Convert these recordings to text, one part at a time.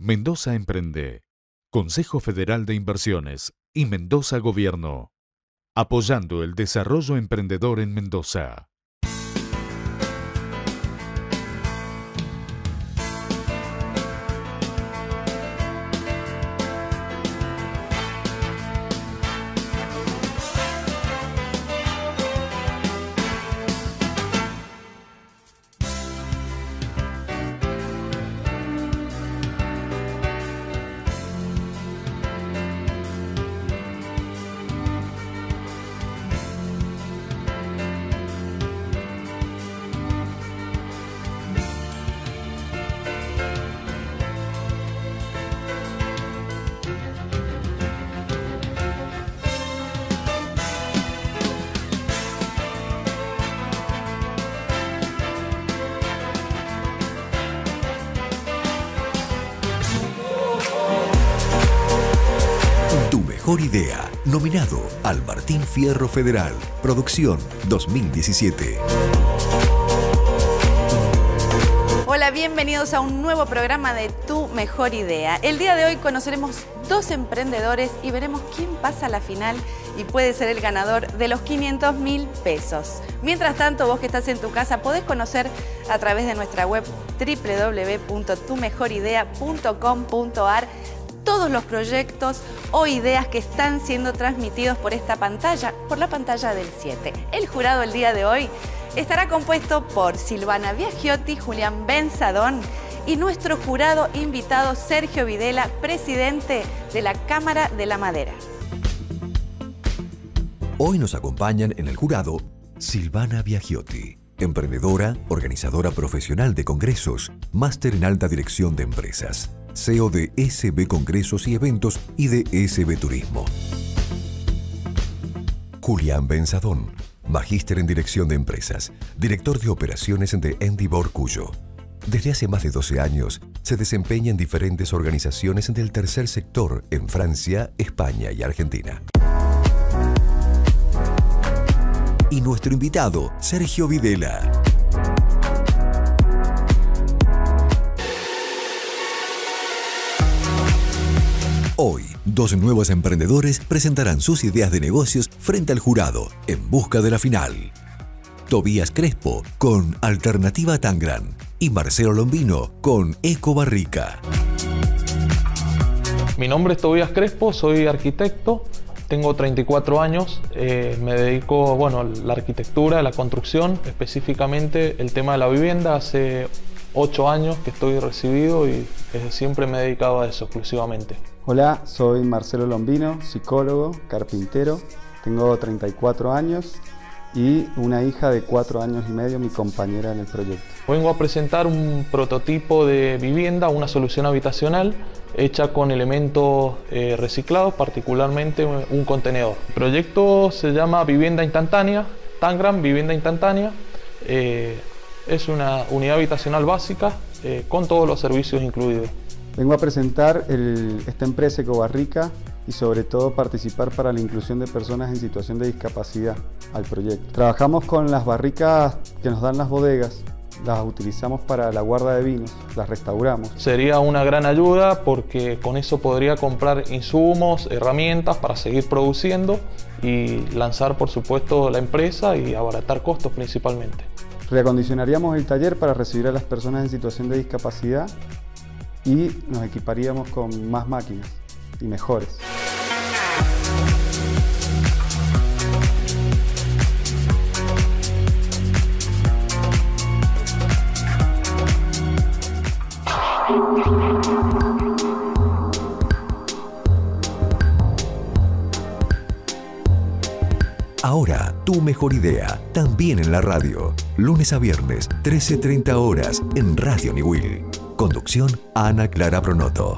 Mendoza Emprende, Consejo Federal de Inversiones y Mendoza Gobierno, apoyando el desarrollo emprendedor en Mendoza. Mejor Idea, nominado al Martín Fierro Federal, Producción 2017. Hola, bienvenidos a un nuevo programa de Tu Mejor Idea. El día de hoy conoceremos dos emprendedores y veremos quién pasa a la final y puede ser el ganador de los 500.000 pesos. Mientras tanto, vos que estás en tu casa podés conocer a través de nuestra web www.tumejoridea.com.ar todos los proyectos o ideas que están siendo transmitidos por esta pantalla, por la pantalla del 7. El jurado el día de hoy estará compuesto por Silvana Biagiotti, Julián Benzadón y nuestro jurado invitado Sergio Videla, presidente de la Cámara de la Madera. Hoy nos acompañan en el jurado Silvana Biagiotti, emprendedora, organizadora profesional de congresos, máster en alta dirección de empresas, CEO de SB Congresos y Eventos y de SB Turismo. Julián Benzadón, magíster en dirección de empresas, director de operaciones de Endivor Cuyo. Desde hace más de 12 años se desempeña en diferentes organizaciones del tercer sector en Francia, España y Argentina. Y nuestro invitado, Sergio Videla. Hoy, dos nuevos emprendedores presentarán sus ideas de negocios frente al jurado en busca de la final. Tobías Crespo con Alternativa Tangram y Marcelo Lombino con Eco Barrica. Mi nombre es Tobías Crespo, soy arquitecto, tengo 34 años, me dedico a la arquitectura, a la construcción, específicamente el tema de la vivienda. Hace 8 años que estoy recibido y desde siempre me he dedicado a eso exclusivamente. Hola, soy Marcelo Lombino, psicólogo, carpintero, tengo 34 años y una hija de 4 años y medio, mi compañera en el proyecto. Vengo a presentar un prototipo de vivienda, una solución habitacional hecha con elementos reciclados, particularmente un contenedor. El proyecto se llama Vivienda Instantánea, Tangram Vivienda Instantánea. Es una unidad habitacional básica con todos los servicios incluidos. Vengo a presentar esta empresa Eco Barrica y sobre todo participar para la inclusión de personas en situación de discapacidad al proyecto. Trabajamos con las barricas que nos dan las bodegas, las utilizamos para la guarda de vinos, las restauramos. Sería una gran ayuda porque con eso podría comprar insumos, herramientas para seguir produciendo y lanzar por supuesto la empresa y abaratar costos principalmente. Reacondicionaríamos el taller para recibir a las personas en situación de discapacidad y nos equiparíamos con más máquinas y mejores. Ahora, Tu Mejor Idea, también en la radio. Lunes a viernes, 13:30 horas, en Radio Niwil. Conducción, Ana Clara Pronoto.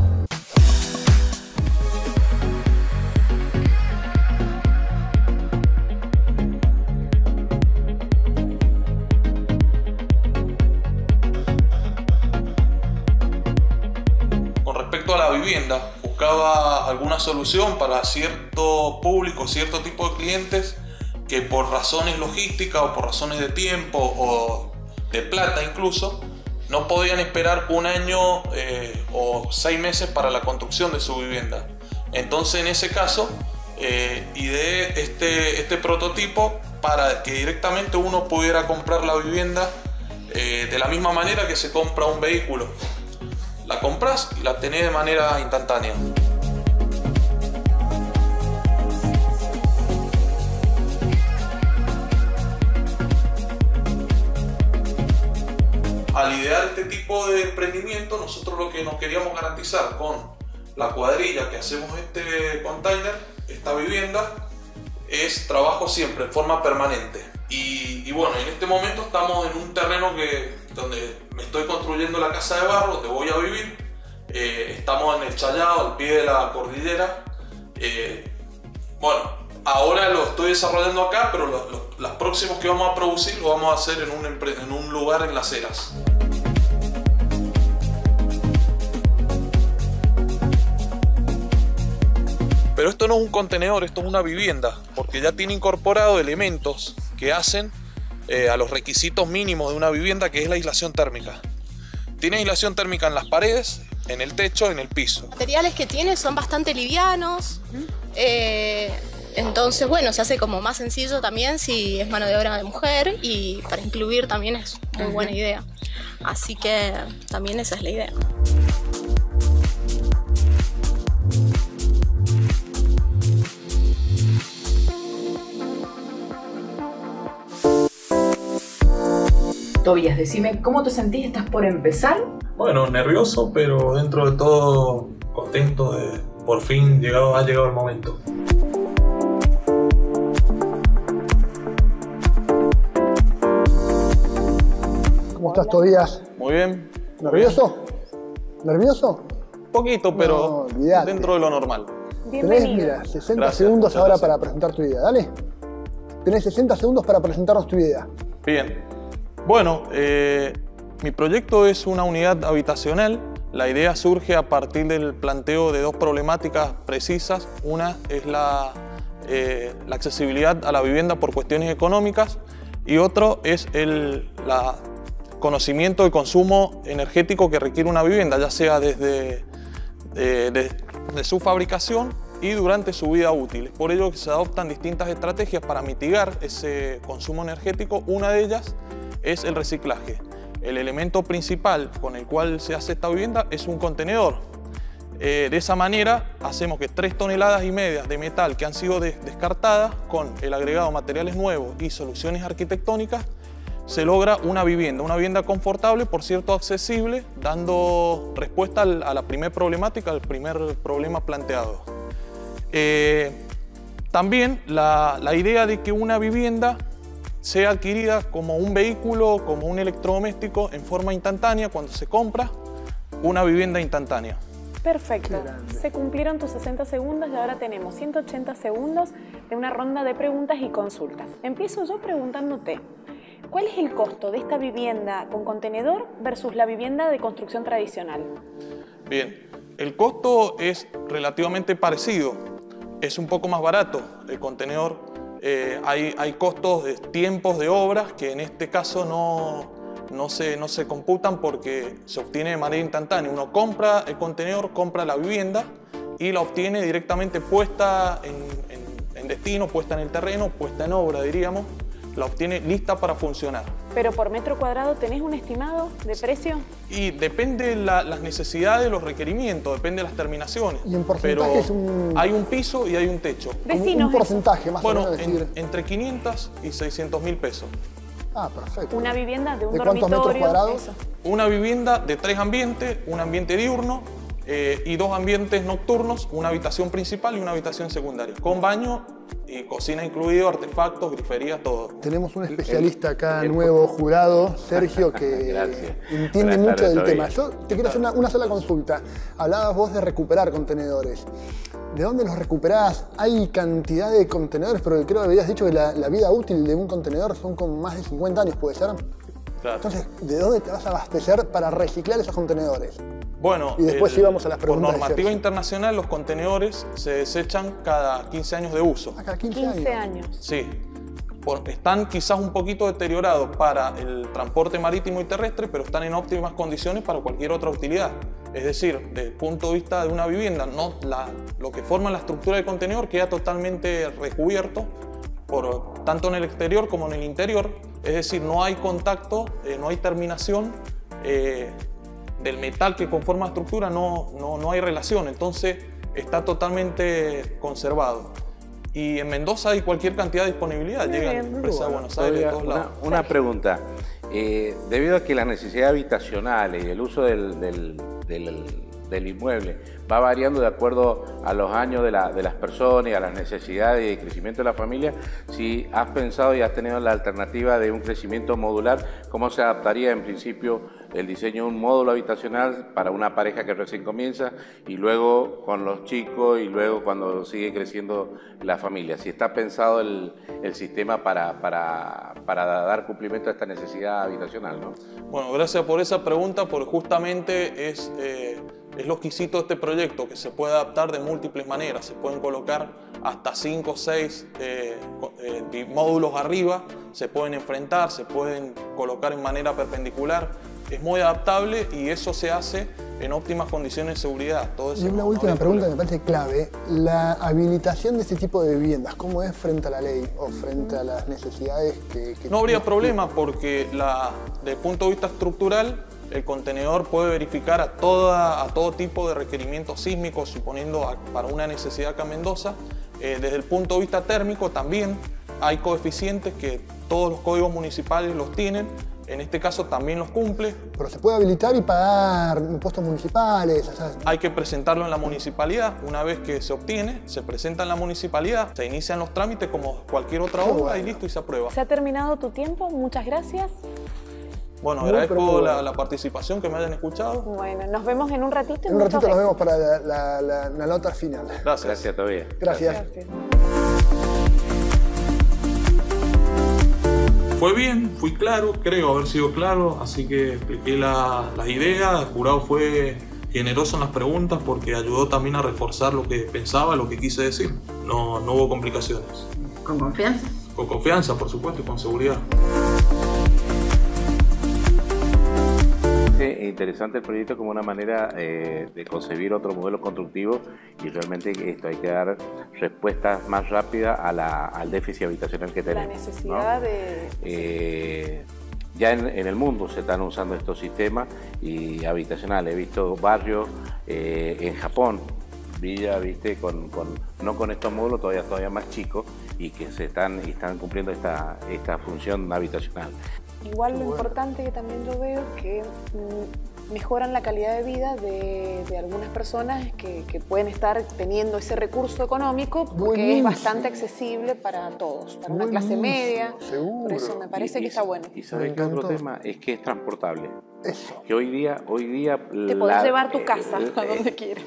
Con respecto a la vivienda, buscaba alguna solución para cierto público, cierto tipo de clientes que por razones logísticas o por razones de tiempo o de plata incluso, no podían esperar un año o 6 meses para la construcción de su vivienda. Entonces, en ese caso, ideé este prototipo para que directamente uno pudiera comprar la vivienda de la misma manera que se compra un vehículo. La compras y la tenés de manera instantánea. Al idear este tipo de emprendimiento, nosotros lo que nos queríamos garantizar con la cuadrilla que hacemos este container, esta vivienda, es trabajo siempre, en forma permanente. Y bueno, en este momento estamos en un terreno donde me estoy construyendo la casa de barro, donde voy a vivir. Estamos en el Challao, al pie de la cordillera. Bueno, ahora lo estoy desarrollando acá, pero los próximos que vamos a producir lo vamos a hacer en un lugar en Las Heras. Pero esto no es un contenedor, esto es una vivienda, porque ya tiene incorporado elementos que hacen a los requisitos mínimos de una vivienda, que es la aislación térmica. Tiene aislación térmica en las paredes, en el techo, en el piso. Los materiales que tiene son bastante livianos, entonces bueno, se hace como más sencillo también si es mano de obra de mujer, y para incluir también es muy buena idea. Así que también esa es la idea. Tobías, decime, ¿cómo te sentís? ¿Estás por empezar? Bueno, nervioso, pero dentro de todo contento de por fin ha llegado el momento. ¿Cómo estás, Tobías? Muy bien. ¿Nervioso? ¿Nervioso? Poquito, pero no, dentro de lo normal. Tenés, mira, 60 segundos ahora para presentar tu idea, dale. Tenés 60 segundos para presentarnos tu idea. Bien. Bueno, mi proyecto es una unidad habitacional. La idea surge a partir del planteo de dos problemáticas precisas. Una es la accesibilidad a la vivienda por cuestiones económicas, y otro es el conocimiento del consumo energético que requiere una vivienda, ya sea desde su fabricación y durante su vida útil. Por ello que se adoptan distintas estrategias para mitigar ese consumo energético. Una de ellas es el reciclaje. El elemento principal con el cual se hace esta vivienda es un contenedor. De esa manera hacemos que 3,5 toneladas de metal que han sido descartadas, con el agregado de materiales nuevos y soluciones arquitectónicas, se logra una vivienda confortable, por cierto accesible, dando respuesta a la primera problemática, al primer problema planteado. También la idea de que una vivienda sea adquirida como un vehículo, como un electrodoméstico, en forma instantánea cuando se compra una vivienda instantánea. Perfecto. Se cumplieron tus 60 segundos y ahora tenemos 180 segundos de una ronda de preguntas y consultas. Empiezo yo preguntándote, ¿cuál es el costo de esta vivienda con contenedor versus la vivienda de construcción tradicional? Bien, el costo es relativamente parecido. Es un poco más barato el contenedor. Hay costos de tiempos de obras que en este caso no se computan porque se obtiene de manera instantánea. Uno compra el contenedor, compra la vivienda y la obtiene directamente puesta en destino, puesta en el terreno, puesta en obra, diríamos. La obtiene lista para funcionar. ¿Pero por metro cuadrado tenés un estimado de precio? Y depende de las necesidades, los requerimientos, depende de las terminaciones. ¿Y en porcentaje hay un piso y hay un techo. Un porcentaje más o menos. Bueno, entre 500 y 600 mil pesos. Ah, perfecto. Una vivienda de un ¿De cuántos dormitorio? metros cuadrados? Eso. Una vivienda de 3 ambientes, un ambiente diurno y 2 ambientes nocturnos, una habitación principal y una habitación secundaria, con baño y cocina incluido, artefactos, grifería, todo. Tenemos un especialista acá, nuevo jurado, Sergio, que entiende mucho del tema. Yo te quiero hacer una sola consulta. Hablabas vos de recuperar contenedores. ¿De dónde los recuperás? Hay cantidad de contenedores, pero creo que habías dicho que la vida útil de un contenedor son como más de 50 años, ¿puede ser? Claro. Entonces, ¿de dónde te vas a abastecer para reciclar esos contenedores? Bueno, y después sí vamos a las preguntas. Por normativa internacional, los contenedores se desechan cada 15 años de uso. ¿A cada 15 años? Sí. están quizás un poquito deteriorados para el transporte marítimo y terrestre, pero están en óptimas condiciones para cualquier otra utilidad. Es decir, desde el punto de vista de una vivienda, lo que forma la estructura del contenedor queda totalmente recubierto, tanto en el exterior como en el interior. Es decir, no hay contacto, no hay terminación del metal que conforma la estructura, no hay relación, entonces está totalmente conservado. Y en Mendoza hay cualquier cantidad de disponibilidad, llegan empresas de Buenos Aires, de todos lados. Una pregunta, debido a que las necesidades habitacionales y el uso del inmueble va variando de acuerdo a los años de las personas y a las necesidades y el crecimiento de la familia, si has pensado y has tenido la alternativa de un crecimiento modular, ¿cómo se adaptaría en principio el diseño de un módulo habitacional para una pareja que recién comienza y luego con los chicos y luego cuando sigue creciendo la familia? Si está pensado el sistema para dar cumplimiento a esta necesidad habitacional, ¿no? Bueno, gracias por esa pregunta, porque justamente es lo exquisito de este proyecto, que se puede adaptar de múltiples maneras. Se pueden colocar hasta 5 o 6 módulos arriba, se pueden enfrentar, se pueden colocar en manera perpendicular. Es muy adaptable y eso se hace en óptimas condiciones de seguridad. Y una última pregunta que me parece clave. La habilitación de este tipo de viviendas, ¿cómo es frente a la ley o frente a las necesidades que no habría problema, porque desde el punto de vista estructural, el contenedor puede verificar a todo tipo de requerimientos sísmicos, suponiendo para una necesidad acá en Mendoza. Desde el punto de vista térmico también hay coeficientes que todos los códigos municipales los tienen. En este caso también los cumple. Pero se puede habilitar y pagar impuestos municipales. O sea, hay que presentarlo en la municipalidad. Una vez que se obtiene, se presenta en la municipalidad, se inician los trámites como cualquier otra obra y listo, y se aprueba. Se ha terminado tu tiempo, muchas gracias. Bueno, agradezco la participación, que me hayan escuchado. Bueno, nos vemos en un ratito. En un ratito nos vemos para la nota final. Gracias. Gracias todavía. Gracias. Fue bien, fui claro, creo haber sido claro, así que expliqué las ideas. El jurado fue generoso en las preguntas porque ayudó también a reforzar lo que pensaba, lo que quise decir. No hubo complicaciones. ¿Con confianza? Con confianza, por supuesto, y con seguridad. Interesante el proyecto como una manera de concebir otro modelo constructivo, y realmente esto hay que dar respuestas más rápidas al déficit habitacional que tenemos. La necesidad, ¿no?, ya en el mundo se están usando estos sistemas y habitacionales. He visto barrios en Japón, villas, viste, no con estos módulos todavía más chicos, y que están cumpliendo esta función habitacional. Igual lo importante que también yo veo es que mejoran la calidad de vida de algunas personas que pueden estar teniendo ese recurso económico, porque es bastante accesible para todos, para una clase media. Seguro. Por eso me parece que está bueno. ¿Y sabes qué otro tema? Es que es transportable. Eso. Que hoy día te podés llevar tu casa a donde quieras.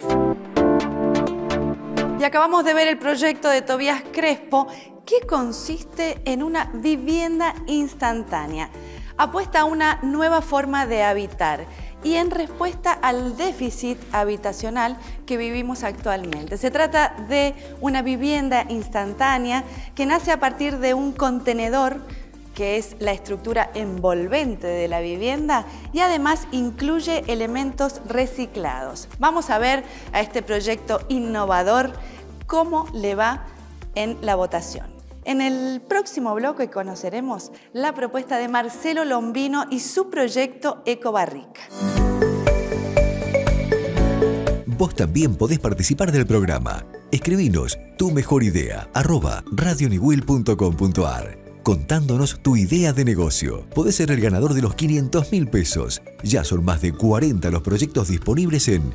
Y acabamos de ver el proyecto de Tobías Crespo, que consiste en una vivienda instantánea. Apuesta a una nueva forma de habitar y en respuesta al déficit habitacional que vivimos actualmente. Se trata de una vivienda instantánea que nace a partir de un contenedor, que es la estructura envolvente de la vivienda, y además incluye elementos reciclados. Vamos a ver a este proyecto innovador cómo le va en la votación. En el próximo bloque conoceremos la propuesta de Marcelo Lombino y su proyecto Ecobarrica. Vos también podés participar del programa. Escribinos tumejorideaa@radioniwil.com.ar contándonos tu idea de negocio. Podés ser el ganador de los 500.000 pesos. Ya son más de 40 los proyectos disponibles en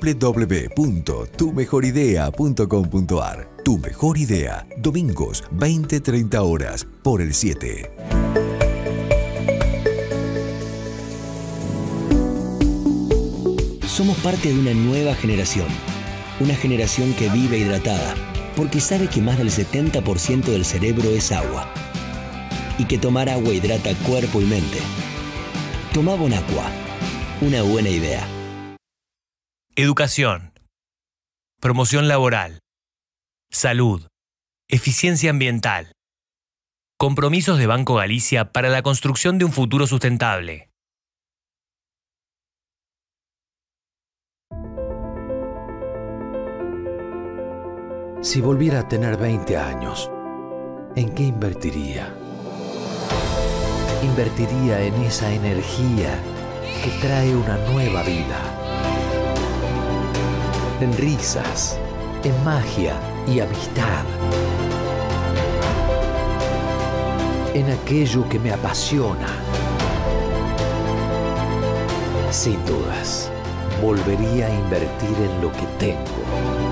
www.tumejoridea.com.ar. Tu Mejor Idea, domingos 20-30 horas por el 7. Somos parte de una nueva generación. Una generación que vive hidratada, porque sabe que más del 70% del cerebro es agua. Y que tomar agua hidrata cuerpo y mente. Toma Bonaqua, una buena idea. Educación, promoción laboral, salud, eficiencia ambiental, Compromisos de Banco Galicia para la construcción de un futuro sustentable. Si volviera a tener 20 años, ¿en qué invertiría? Invertiría en esa energía que trae una nueva vida. En risas, en magia y amistad. En aquello que me apasiona. Sin dudas, volvería a invertir en lo que tengo.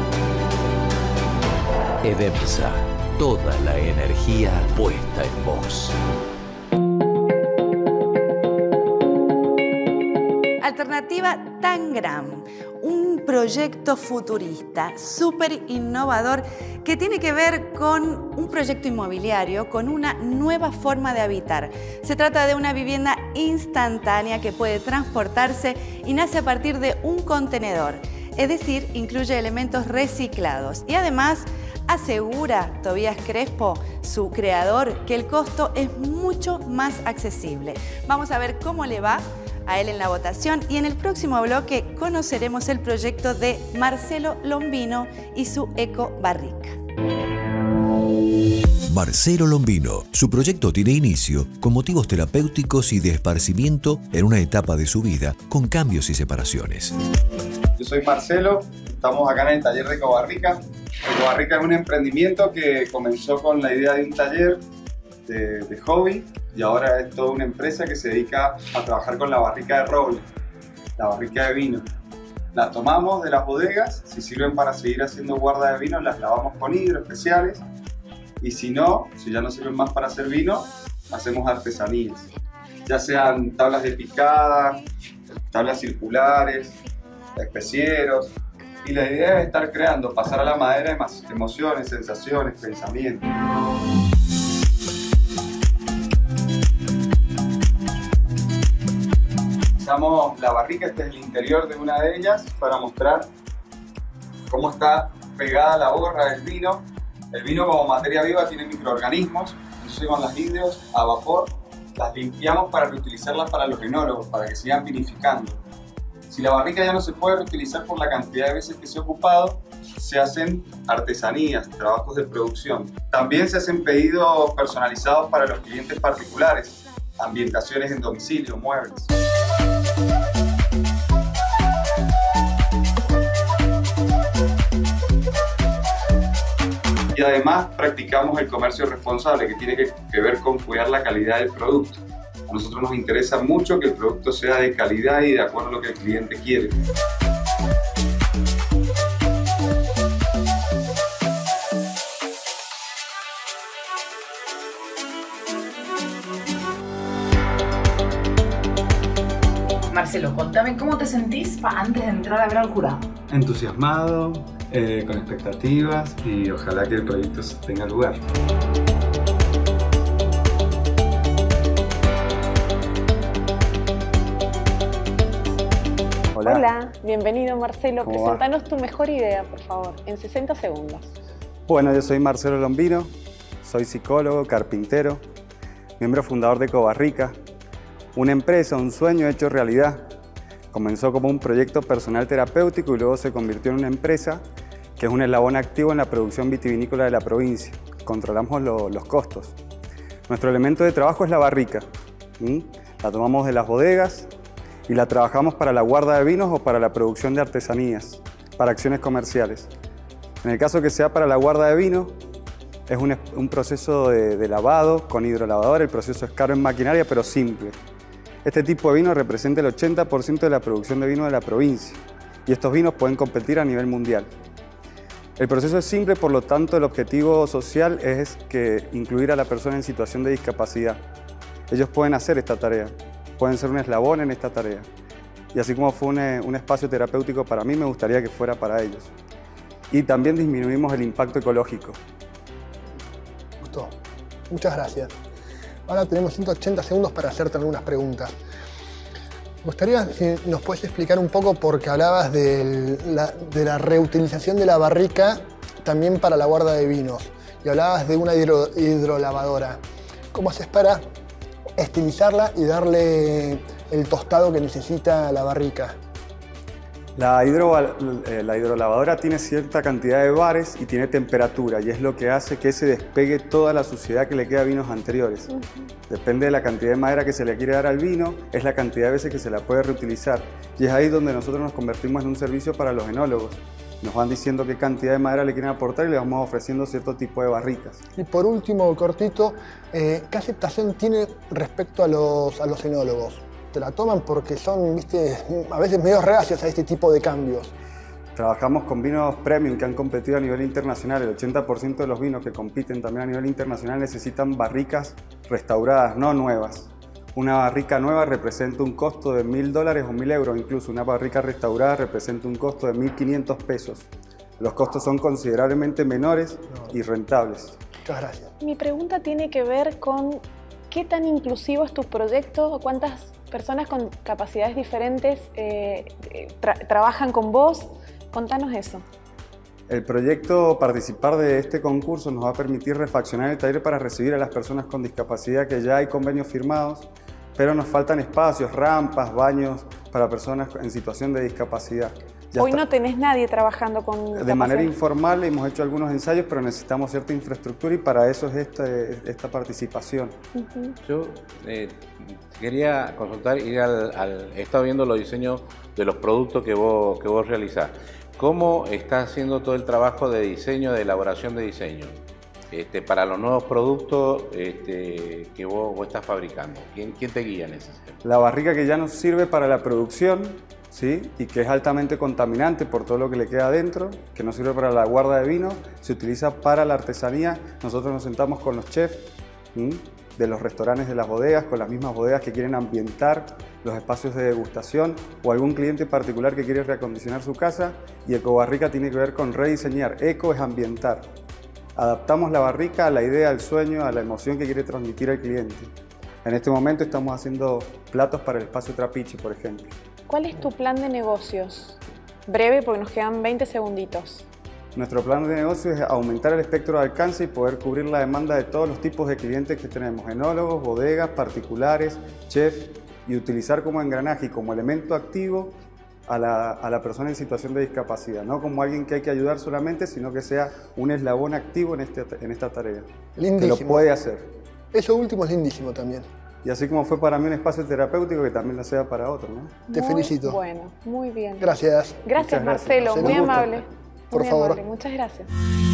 Edemsa, toda la energía puesta en vos. Alternativa Tangram, un proyecto futurista, súper innovador, que tiene que ver con un proyecto inmobiliario, con una nueva forma de habitar. Se trata de una vivienda instantánea que puede transportarse y nace a partir de un contenedor, es decir, incluye elementos reciclados y además asegura Tobías Crespo, su creador, que el costo es mucho más accesible. Vamos a ver cómo le va a él en la votación y en el próximo bloque conoceremos el proyecto de Marcelo Lombino y su Eco Barrica. Marcelo Lombino. Su proyecto tiene inicio con motivos terapéuticos y de esparcimiento en una etapa de su vida con cambios y separaciones. Yo soy Marcelo, estamos acá en el taller de Eco Barrica. Eco Barrica es un emprendimiento que comenzó con la idea de un taller de hobby y ahora es toda una empresa que se dedica a trabajar con la barrica de roble, la barrica de vino. La tomamos de las bodegas, si sirven para seguir haciendo guarda de vino, las lavamos con hidro especiales y si no, si ya no sirven más para hacer vino, hacemos artesanías, ya sean tablas de picada, tablas circulares, especieros. Y la idea es estar creando, pasar a la madera más emociones, sensaciones, pensamientos. Usamos la barrica, este es el interior de una de ellas, para mostrar cómo está pegada la borra del vino. El vino como materia viva tiene microorganismos, entonces con las indios a vapor las limpiamos para reutilizarlas para los enólogos, para que sigan vinificando. Si la barrica ya no se puede reutilizar por la cantidad de veces que se ha ocupado, se hacen artesanías, trabajos de producción. También se hacen pedidos personalizados para los clientes particulares, ambientaciones en domicilio, muebles. Y además practicamos el comercio responsable, que tiene que ver con cuidar la calidad del producto. A nosotros nos interesa mucho que el producto sea de calidad y de acuerdo a lo que el cliente quiere. Marcelo, contame cómo te sentís antes de entrar a ver al jurado. Entusiasmado, con expectativas y ojalá que el proyecto tenga lugar. Hola, bienvenido Marcelo. Presentanos tu mejor idea, por favor, en 60 segundos. Bueno, yo soy Marcelo Lombino, soy psicólogo, carpintero, miembro fundador de Eco Barrica, una empresa, un sueño hecho realidad. Comenzó como un proyecto personal terapéutico y luego se convirtió en una empresa que es un eslabón activo en la producción vitivinícola de la provincia. Controlamos los costos. Nuestro elemento de trabajo es la barrica. La tomamos de las bodegas y la trabajamos para la guarda de vinos o para la producción de artesanías, para acciones comerciales. En el caso que sea para la guarda de vino, es un proceso de lavado con hidrolavadora. El proceso es caro en maquinaria, pero simple. Este tipo de vino representa el 80% de la producción de vino de la provincia y estos vinos pueden competir a nivel mundial. El proceso es simple, por lo tanto el objetivo social es incluir a la persona en situación de discapacidad. Ellos pueden hacer esta tarea, pueden ser un eslabón en esta tarea. Y así como fue un espacio terapéutico para mí, me gustaría que fuera para ellos. Y también disminuimos el impacto ecológico. Gustó. Muchas gracias. Ahora tenemos 180 segundos para hacerte algunas preguntas. Me gustaría si nos puedes explicar un poco, porque hablabas de la reutilización de la barrica también para la guarda de vinos y hablabas de una hidrolavadora. ¿Cómo haces para estilizarla y darle el tostado que necesita la barrica? La hidrolavadora tiene cierta cantidad de bares y tiene temperatura, y es lo que hace que se despegue toda la suciedad que le queda a vinos anteriores. Depende de la cantidad de madera que se le quiere dar al vino, es la cantidad de veces que se la puede reutilizar. Y es ahí donde nosotros nos convertimos en un servicio para los enólogos. Nos van diciendo qué cantidad de madera le quieren aportar y le vamos ofreciendo cierto tipo de barricas. Y por último, cortito, ¿qué aceptación tiene respecto a los enólogos? ¿Te la toman porque son, viste, a veces medio reacios a este tipo de cambios? Trabajamos con vinos premium que han competido a nivel internacional. El 80% de los vinos que compiten también a nivel internacional necesitan barricas restauradas, no nuevas. Una barrica nueva representa un costo de $1.000 o 1.000 euros, incluso una barrica restaurada representa un costo de 1.500 pesos. Los costos son considerablemente menores y rentables. Muchas gracias. Mi pregunta tiene que ver con qué tan inclusivo es tu proyecto, o cuántas personas con capacidades diferentes trabajan con vos. Contanos eso. El proyecto, participar de este concurso, nos va a permitir refaccionar el taller para recibir a las personas con discapacidad, que ya hay convenios firmados, pero nos faltan espacios, rampas, baños para personas en situación de discapacidad. Hoy no tenés nadie trabajando con de manera informal hemos hecho algunos ensayos, pero necesitamos cierta infraestructura y para eso es esta participación. Yo quería consultar, he estado viendo los diseños de los productos que vos realizás. ¿Cómo está haciendo todo el trabajo de diseño, de elaboración de diseño? Para los nuevos productos que vos estás fabricando. ¿Quién te guía en ese sentido? La barrica que ya nos sirve para la producción, ¿sí? Y que es altamente contaminante por todo lo que le queda adentro, que no sirve para la guarda de vino, se utiliza para la artesanía. Nosotros nos sentamos con los chefs de los restaurantes de las bodegas, con las mismas bodegas que quieren ambientar los espacios de degustación, o algún cliente particular que quiere reacondicionar su casa, y Ecobarrica tiene que ver con rediseñar. Eco es ambientar. Adaptamos la barrica a la idea, al sueño, a la emoción que quiere transmitir al cliente. En este momento estamos haciendo platos para el espacio Trapiche, por ejemplo. ¿Cuál es tu plan de negocios? Breve, porque nos quedan 20 segunditos. Nuestro plan de negocio es aumentar el espectro de alcance y poder cubrir la demanda de todos los tipos de clientes que tenemos: enólogos, bodegas, particulares, chefs, y utilizar como engranaje y como elemento activo a la persona en situación de discapacidad, no como alguien que hay que ayudar solamente, sino que sea un eslabón activo en esta tarea. Lindísimo. Que lo puede hacer. Eso último es lindísimo también. Y así como fue para mí un espacio terapéutico, que también lo sea para otros, ¿no? Te felicito. Bueno, muy bien. Gracias. Gracias, Marcelo. Muy amable. Por favor. Amable. Muchas gracias.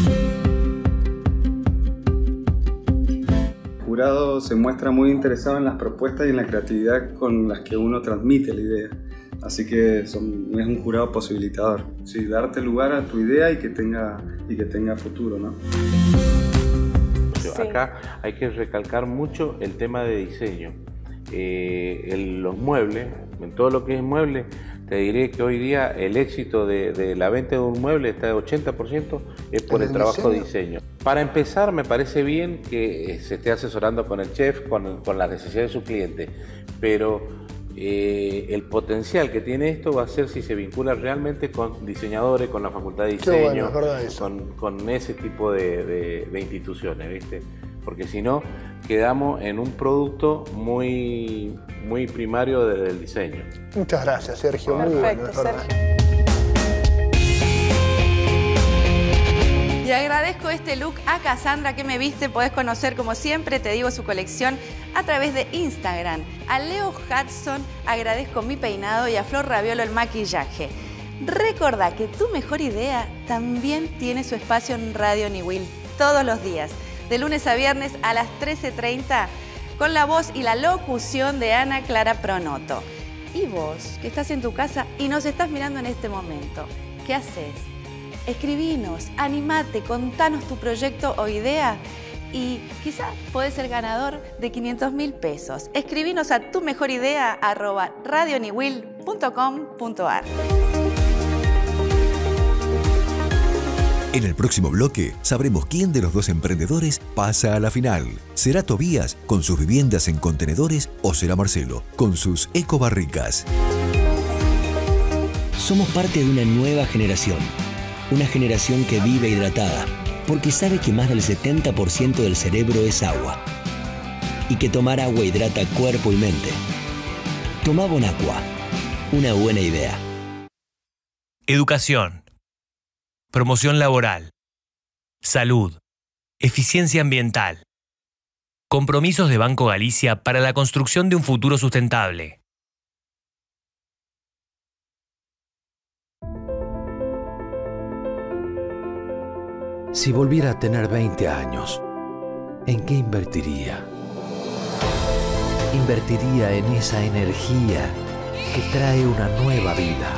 El jurado se muestra muy interesado en las propuestas y en la creatividad con las que uno transmite la idea. Así que es un jurado posibilitador. Sí, darte lugar a tu idea y que tenga futuro, ¿no? Sí. Acá hay que recalcar mucho el tema de diseño. Los muebles, en todo lo que es mueble, te diré que hoy día el éxito de la venta de un mueble está de 80% es por el trabajo de diseño. Para empezar, me parece bien que se esté asesorando con el chef, con las necesidades de su cliente, pero el potencial que tiene esto va a ser si se vincula realmente con diseñadores, con la facultad de diseño, con ese tipo de instituciones, ¿viste? Porque si no, quedamos en un producto muy primario desde el diseño. Muchas gracias, Sergio. Perfecto, Sergio. Y agradezco este look a Cassandra que me viste. Podés conocer, como siempre, te digo, su colección a través de Instagram. A Leo Hudson agradezco mi peinado y a Flor Raviolo el maquillaje. Recordá que tu mejor idea también tiene su espacio en Radio Niwil todos los días, de lunes a viernes a las 13:30, con la voz y la locución de Ana Clara Pronoto. Y vos, que estás en tu casa y nos estás mirando en este momento, ¿qué haces? Escribinos, animate, contanos tu proyecto o idea y quizá podés ser ganador de 500.000 pesos. Escribinos a tumejorideaa@radioniwil.com.ar. En el próximo bloque sabremos quién de los dos emprendedores pasa a la final. ¿Será Tobías con sus viviendas en contenedores o será Marcelo con sus ecobarricas? Somos parte de una nueva generación. Una generación que vive hidratada, porque sabe que más del 70% del cerebro es agua. y que tomar agua hidrata cuerpo y mente. Toma Bonaqua, una buena idea. Educación, promoción laboral, salud, eficiencia ambiental. Compromisos de Banco Galicia para la construcción de un futuro sustentable. Si volviera a tener 20 años, ¿en qué invertiría? Invertiría en esa energía que trae una nueva vida.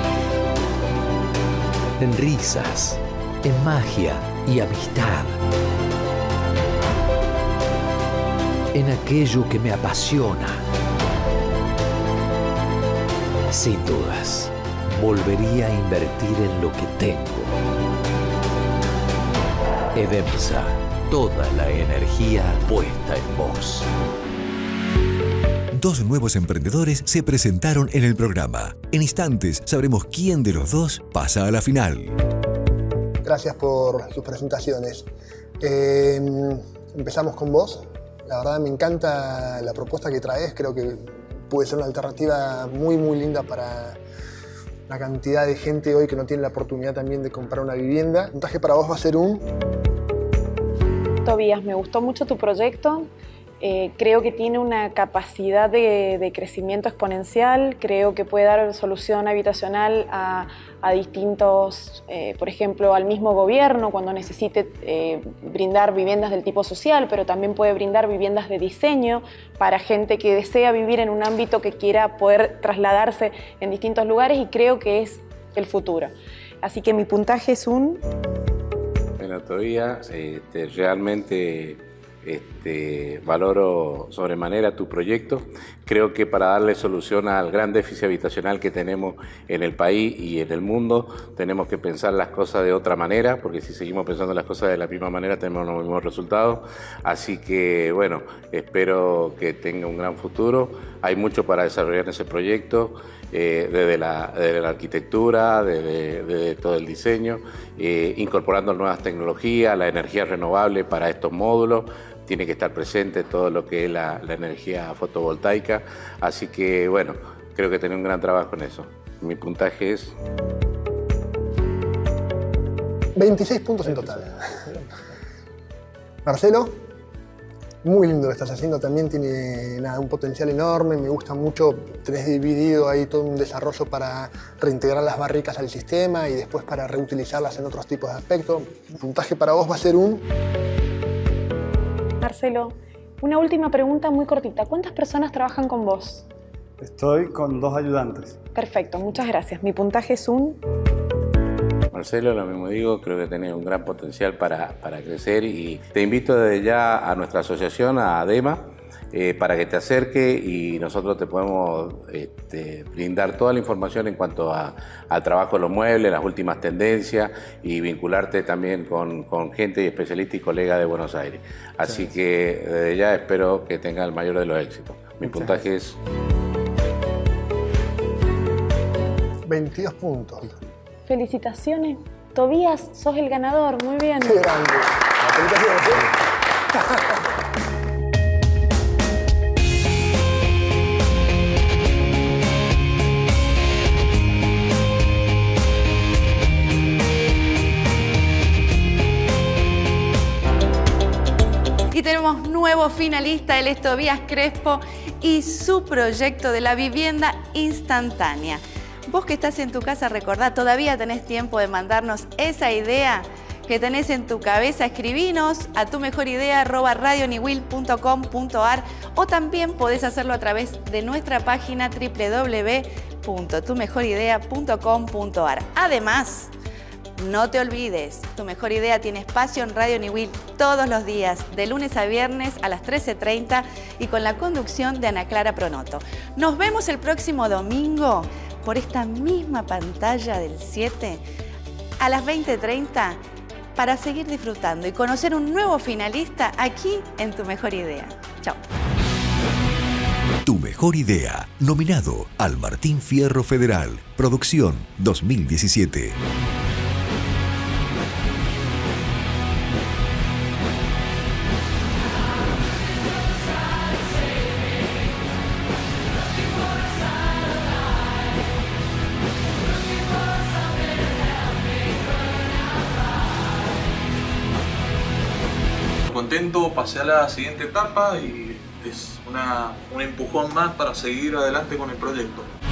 En risas, en magia y amistad. En aquello que me apasiona. Sin dudas, volvería a invertir en lo que tengo. Edemsa, toda la energía puesta en vos. Dos nuevos emprendedores se presentaron en el programa. En instantes sabremos quién de los dos pasa a la final. Gracias por sus presentaciones. Empezamos con vos. La verdad me encanta la propuesta que traes. Creo que puede ser una alternativa muy linda para la cantidad de gente hoy que no tiene la oportunidad también de comprar una vivienda. El puntaje para vos va a ser un... Tobías, me gustó mucho tu proyecto. Creo que tiene una capacidad de crecimiento exponencial. Creo que puede dar solución habitacional a distintos, por ejemplo, al mismo gobierno cuando necesite brindar viviendas del tipo social, pero también puede brindar viviendas de diseño para gente que desea vivir en un ámbito que quiera poder trasladarse en distintos lugares, y creo que es el futuro. Así que mi puntaje es un... Bueno, todavía realmente valoro sobremanera tu proyecto. Creo que para darle solución al gran déficit habitacional que tenemos en el país y en el mundo, tenemos que pensar las cosas de otra manera, porque si seguimos pensando las cosas de la misma manera tenemos los mismos resultados. Así que bueno, espero que tenga un gran futuro. Hay mucho para desarrollar en ese proyecto, desde la arquitectura, desde todo el diseño, incorporando nuevas tecnologías, la energía renovable para estos módulos. Tiene que estar presente todo lo que es la energía fotovoltaica. Así que, bueno, creo que tenés un gran trabajo en eso. Mi puntaje es... 26 puntos en total. Marcelo, muy lindo lo estás haciendo. También tiene un potencial enorme. Me gusta mucho. Tenés dividido ahí todo un desarrollo para reintegrar las barricas al sistema y después para reutilizarlas en otros tipos de aspectos. El puntaje para vos va a ser un... Marcelo, una última pregunta muy cortita. ¿Cuántas personas trabajan con vos? Estoy con 2 ayudantes. Perfecto, muchas gracias. Mi puntaje es un... Marcelo, lo mismo digo, creo que tenés un gran potencial para crecer, y te invito desde ya a nuestra asociación, a ADEMA, para que te acerque y nosotros te podemos brindar toda la información en cuanto al trabajo de los muebles, las últimas tendencias, y vincularte también con gente y especialista y colega de Buenos Aires. Así que desde ya espero que tenga el mayor de los éxitos. Mi puntaje es... 22 puntos. Felicitaciones. Tobías, sos el ganador. Muy bien. ¡Qué grande! Felicitaciones. Y tenemos nuevo finalista, él es Tobías Crespo y su proyecto de la vivienda instantánea. Vos que estás en tu casa, recordá, todavía tenés tiempo de mandarnos esa idea que tenés en tu cabeza. Escribinos a tumejoridea@radioniwil.com.ar, o también podés hacerlo a través de nuestra página www.tumejoridea.com.ar. Además, no te olvides, Tu Mejor Idea tiene espacio en Radio Niwil todos los días, de lunes a viernes a las 13:30, y con la conducción de Ana Clara Pronoto. Nos vemos el próximo domingo por esta misma pantalla del 7 a las 20:30 para seguir disfrutando y conocer un nuevo finalista aquí en Tu Mejor Idea. Chao. Tu Mejor Idea, nominado al Martín Fierro Federal, producción 2017. contento, pasé a la siguiente etapa y es un empujón más para seguir adelante con el proyecto.